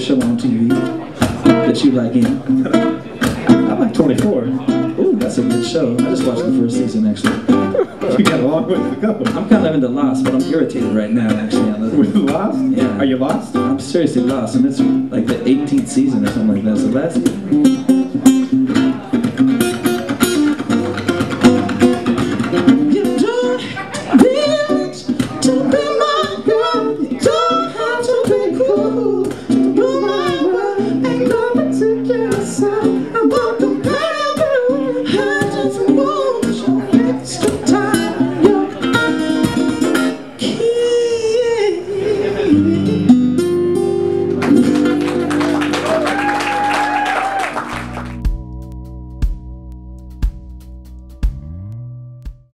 show on TV that you like in? I like 24. Ooh, that's a good show. I just watched the first season, actually. You got a long way to go. I'm kind of into Lost, but I'm irritated right now, actually. With Lost? Yeah. Are you lost? I'm seriously lost, and it's like the 18th season or something like that. So last season,